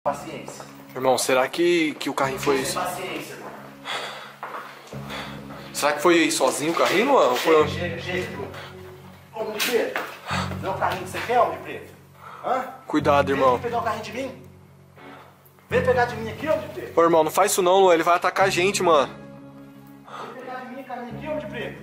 Paciência. Irmão, será que o carrinho foi... Paciência, irmão. Será que foi sozinho o carrinho, Luan? Chega, Bruno. Homem de preto. Não é o carrinho que você quer, homem de preto? Hã? Cuidado, irmão. Vem pegar o carrinho de mim. Vem pegar de mim aqui, homem de preto. Ô, irmão, não faz isso não, Luan. Ele vai atacar a gente, mano. Vem pegar de mim o carrinho aqui, homem de preto.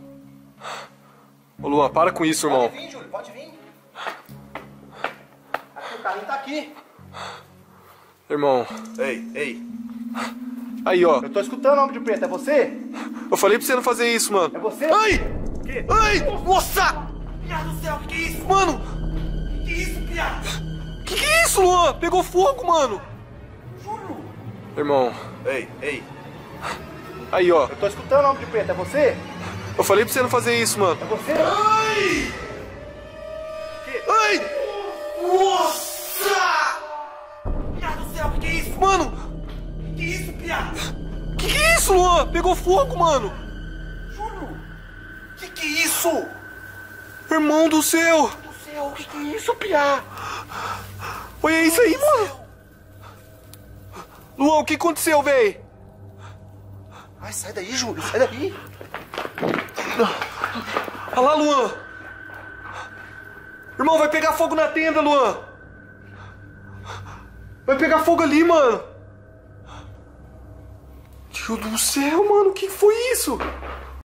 Ô, Luan, para com isso, irmão. Pode vir, Júlio, pode vir. Aqui, o carrinho tá aqui. Irmão. Ei. Aí, ó. Eu tô escutando, homem de preto. É você? Eu falei pra você não fazer isso, mano. É você? Ai! Que? Ai! Nossa! Piada do céu, que é isso? Mano! Que é isso, piada? Que é isso, Luan? Pegou fogo, mano. Júlio. Irmão. Ei. Aí, ó. Eu tô escutando, homem de preto. É você? Eu falei pra você não fazer isso, mano. É você? Ai! Que? Ai! Nossa! Piada do céu, que é isso? Mano! Que é isso, piada? Que é isso, Luan? Pegou fogo, mano. Júlio. Que é isso? Irmão do céu. Do céu, que é isso, piá? Olha isso aí, mano. Luan, o que aconteceu, véi? Ai, sai daí, Júlio, sai daí. Olha lá, Luan. Irmão, vai pegar fogo na tenda, Luan. Vai pegar fogo ali, mano. Deus do céu, mano, o que foi isso?